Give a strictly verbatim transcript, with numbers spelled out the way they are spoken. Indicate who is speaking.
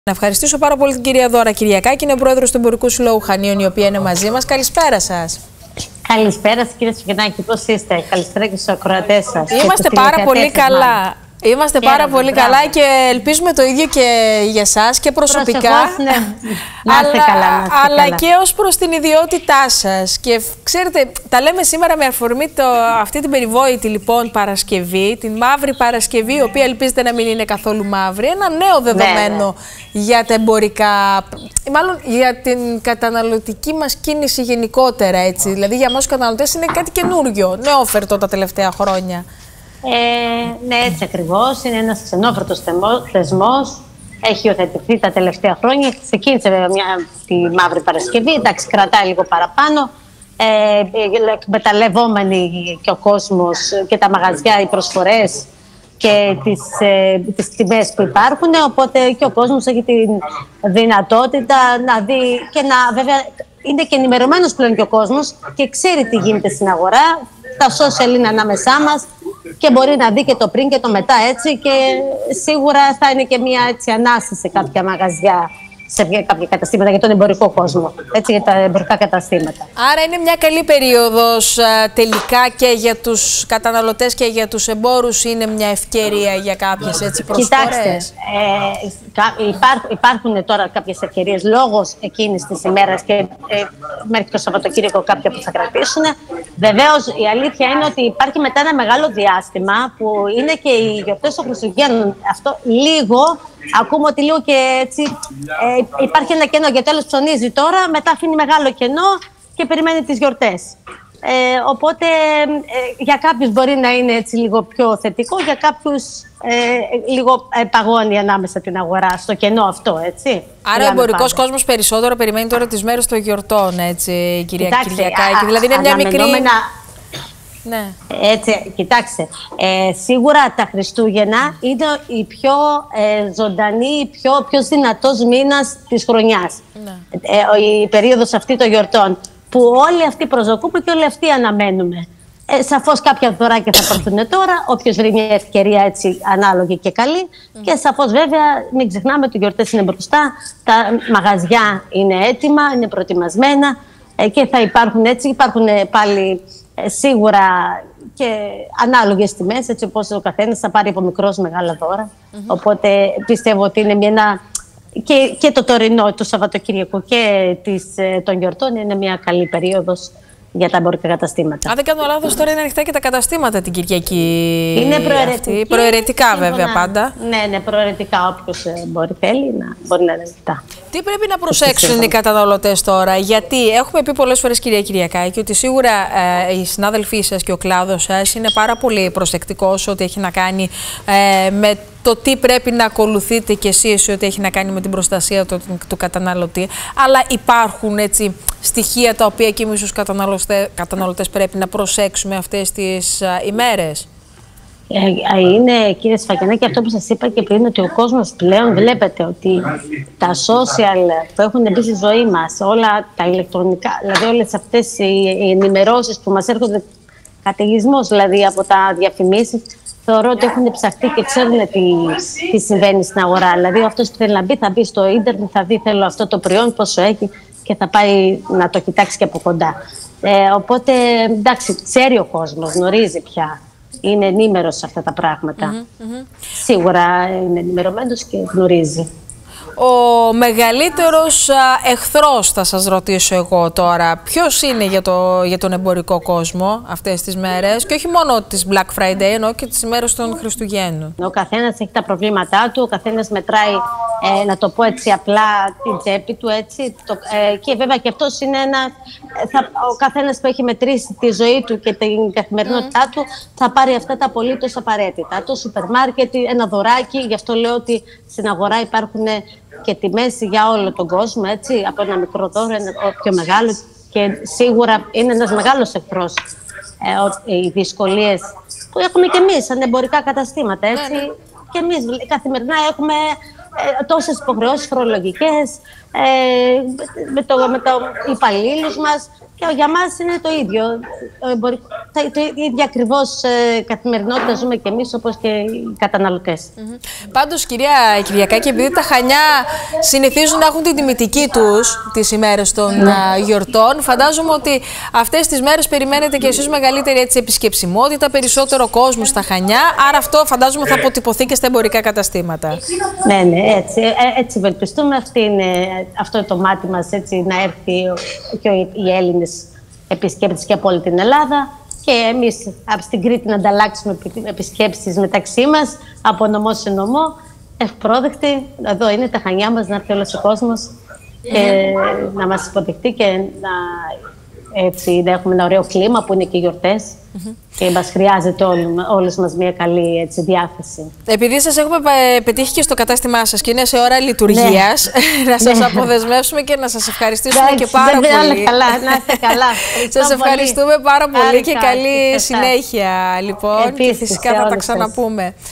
Speaker 1: Να ευχαριστήσω πάρα πολύ την κυρία Δώρα Κυριακάκη, είναι πρόεδρος του Εμπορικού Συλλόγου Χανίων, η οποία είναι μαζί μας. Καλησπέρα σας.
Speaker 2: Καλησπέρα σας, κύριε Σφυγγενάκη, πώς είστε? Καλησπέρα και στους ακροατές σας.
Speaker 1: Είμαστε πάρα πολύ καλά. Είμαστε πάρα Χαίρομαι, πολύ μπράβο. καλά και ελπίζουμε το ίδιο και για σας και προσωπικά.
Speaker 2: Προσεχώς, ναι. Να είστε
Speaker 1: αλλά,
Speaker 2: καλά, να είστε
Speaker 1: αλλά
Speaker 2: καλά.
Speaker 1: και ως προς την ιδιότητά σας. Και ξέρετε, τα λέμε σήμερα με αφορμή το, αυτή την περιβόητη λοιπόν Παρασκευή, την Μαύρη Παρασκευή, η οποία ελπίζετε να μην είναι καθόλου μαύρη. Ένα νέο δεδομένο ναι, ναι. για τα εμπορικά, μάλλον για την καταναλωτική μας κίνηση γενικότερα, έτσι. Δηλαδή για εμάς τους καταναλωτές είναι κάτι καινούριο, νεόφερτο τα τελευταία χρόνια.
Speaker 2: Ε, ναι, έτσι ακριβώς. Είναι ένας ξενόφερτος θεσμός. Έχει υιοθετηθεί τα τελευταία χρόνια. Ξεκίνησε βέβαια μια, τη Μαύρη Παρασκευή. Εντάξει, κρατάει λίγο παραπάνω. Ε, εκμεταλλευόμενοι και ο κόσμος και τα μαγαζιά, οι προσφορές και τις, ε, τις τιμές που υπάρχουν. Οπότε και ο κόσμος έχει τη δυνατότητα να δει και να, βέβαια, είναι και ενημερωμένος πλέον και ο κόσμος και ξέρει τι γίνεται στην αγορά. Τα social είναι ανάμεσά μας και μπορεί να δει και το πριν και το μετά, έτσι, και σίγουρα θα είναι και μια έτσι ανάσταση σε κάποια μαγαζιά, σε κάποια καταστήματα για τον εμπορικό κόσμο, έτσι, για τα εμπορικά καταστήματα.
Speaker 1: Άρα είναι μια καλή περίοδος τελικά και για τους καταναλωτές και για τους εμπόρους, είναι μια ευκαιρία για κάποιες έτσι προσφορές.
Speaker 2: Κοιτάξτε, ε, υπάρχ, υπάρχουν τώρα κάποιες ευκαιρίες λόγω εκείνης της ημέρας και ε, μέχρι το Σαββατοκύριακο κάποια που θα κρατήσουν. Βεβαίως η αλήθεια είναι ότι υπάρχει μετά ένα μεγάλο διάστημα που είναι και οι γιορτές των Χριστουγέννων. Αυτό λίγο, ακούμε ότι λίγο και έτσι ε, υπάρχει ένα κενό, για τέλος ψωνίζει τώρα, μετά αφήνει μεγάλο κενό και περιμένει τις γιορτές. Ε, οπότε ε, για κάποιους μπορεί να είναι έτσι λίγο πιο θετικό, για κάποιους ε, λίγο ε, παγώνει ανάμεσα την αγορά στο κενό αυτό, έτσι.
Speaker 1: Άρα ο εμπορικός κόσμος περισσότερο περιμένει τώρα τις μέρες των γιορτών, έτσι, κυρία
Speaker 2: Κοιτάξτε,
Speaker 1: Κυριακάκη. Δηλαδή είναι μια μικρή...
Speaker 2: Ναι. Έτσι, κοιτάξτε, ε, σίγουρα τα Χριστούγεννα είναι η πιο ε, ζωντανή, πιο, πιο δυνατός μήνας της χρονιάς. Ναι. Ε, η περίοδος αυτή των γιορτών, που όλοι αυτοί προσδοκούμε και όλοι αυτοί αναμένουμε. Ε, σαφώς κάποια δωράκια θα πάρθουν τώρα, όποιος βρει μια ευκαιρία έτσι ανάλογη και καλή. Mm. Και σαφώς βέβαια μην ξεχνάμε ότι οι γιορτές είναι μπροστά, τα μαγαζιά είναι έτοιμα, είναι προετοιμασμένα ε, και θα υπάρχουν έτσι, υπάρχουν πάλι ε, σίγουρα και ανάλογες τιμές, έτσι όπως ο καθένας θα πάρει από μικρός μεγάλα δώρα. Mm-hmm. Οπότε πιστεύω ότι είναι μια... Και, και το τωρινό, το Σαββατοκύριακο και της, των γιορτών είναι μια καλή περίοδος για τα εμπορικά καταστήματα. Αν
Speaker 1: δεν κάνω λάθος, τώρα είναι ανοιχτά και τα καταστήματα την Κυριακή.
Speaker 2: Είναι προαιρετική.
Speaker 1: Προαιρετικά σύμφωνα, βέβαια πάντα.
Speaker 2: Ναι, ναι, προαιρετικά. Όποιος μπορεί θέλει να μπορεί να είναι ανοιχτά.
Speaker 1: Τι πρέπει να προσέξουν οι καταναλωτές τώρα? Γιατί έχουμε πει πολλές φορές, κυρία Κυριακάκη, ότι σίγουρα ε, οι συνάδελφοί σας και ο κλάδος σας είναι πάρα πολύ προσεκτικός ό,τι έχει να κάνει ε, με το τι πρέπει να ακολουθείτε κι εσείς ό,τι έχει να κάνει με την προστασία του, του καταναλωτή. Αλλά υπάρχουν έτσι στοιχεία τα οποία και εμείς ως καταναλωτές, καταναλωτές πρέπει να προσέξουμε αυτές τις α, ημέρες.
Speaker 2: Ε, είναι, κύριε Σφαγιανάκη, αυτό που σας είπα και πριν, ότι ο κόσμος πλέον βλέπετε ότι τα social που έχουν μπει στη ζωή μας, όλα τα ηλεκτρονικά, δηλαδή όλες αυτές οι ενημερώσεις που μας έρχονται, καταιγισμός δηλαδή από τα διαφημίσεις, θεωρώ ότι έχουν ψαχτεί και ξέρουν τι, τι συμβαίνει στην αγορά. Δηλαδή, αυτός που θέλει να μπει, θα μπει στο ίντερνετ, θα δει θέλω αυτό το προϊόν, πόσο έχει και θα πάει να το κοιτάξει και από κοντά. Ε, οπότε, εντάξει, ξέρει ο κόσμος, γνωρίζει πια. Είναι ενήμερος σε αυτά τα πράγματα. Mm-hmm, mm-hmm. Σίγουρα είναι ενημερωμένος και γνωρίζει.
Speaker 1: Ο μεγαλύτερος εχθρός, θα σας ρωτήσω εγώ τώρα, ποιος είναι για, το, για τον εμπορικό κόσμο αυτές τις μέρες, και όχι μόνο τις Black Friday, ενώ και τις ημέρες των Χριστουγέννων?
Speaker 2: Ο καθένας έχει τα προβλήματά του, ο καθένας μετράει, ε, να το πω έτσι απλά, την τσέπη του, έτσι. Το, ε, και βέβαια και αυτός είναι ένα, θα, ο καθένας που έχει μετρήσει τη ζωή του και την καθημερινότητά mm. του, θα πάρει αυτά τα απολύτως απαραίτητα. Το σούπερ μάρκετ, ένα δωράκι, γι' αυτό λέω ότι στην αγορά υπάρχουν και τιμές για όλο τον κόσμο, έτσι, από ένα μικρό δώρο, ένα πιο μεγάλο, και σίγουρα είναι ένας μεγάλος εχθρός ε, οι δυσκολίες που έχουμε και εμείς σαν εμπορικά καταστήματα, έτσι. Ναι, ναι. Και εμείς καθημερινά έχουμε ε, τόσες υποχρεώσεις φορολογικές, ε, με, το, με το υπαλλήλους μας. Και για μας είναι το ίδιο. Η ίδια ακριβώς ε, καθημερινότητα ζούμε και εμείς, όπως και οι καταναλωτές.
Speaker 1: Mm-hmm. Πάντως, κυρία Κυριακάκη, επειδή τα Χανιά συνηθίζουν να έχουν την τιμητική τους τις ημέρες των mm. γιορτών, φαντάζομαι ότι αυτές τις μέρες περιμένετε και εσείς μεγαλύτερη έτσι, επισκεψιμότητα, περισσότερο κόσμο στα Χανιά. Άρα αυτό φαντάζομαι θα αποτυπωθεί και στα εμπορικά καταστήματα.
Speaker 2: Ναι, ναι, έτσι, έτσι ευελπιστούμε. Αυτή είναι, αυτό είναι το μάτι μας, έτσι, να έρθει και οι Έλληνες επισκέπτες και από όλη την Ελλάδα και εμείς από στην Κρήτη να ανταλλάξουμε επισκέψεις μεταξύ μας από νομό σε νομό. Ευπρόδεκτη, εδώ είναι τα Χανιά μας, να έρθει όλος ο κόσμος και να μας υποδεχτεί και να, έτσι, να έχουμε ένα ωραίο κλίμα που είναι και οι γιορτές. Mm-hmm. Και μας χρειάζεται όλους μας μια καλή έτσι, διάθεση. Επειδή σας έχουμε πετύχει και στο κατάστημά σας και είναι σε ώρα λειτουργίας,
Speaker 1: ναι. να σας ναι. αποδεσμεύσουμε και να σας ευχαριστήσουμε και πάρα
Speaker 2: δεν
Speaker 1: πολύ.
Speaker 2: Καλά, να είστε καλά.
Speaker 1: Σας ευχαριστούμε πάρα πολύ Άρικα, και καλή συνέχεια. Λοιπόν, επίσης, και φυσικά θα τα ξαναπούμε.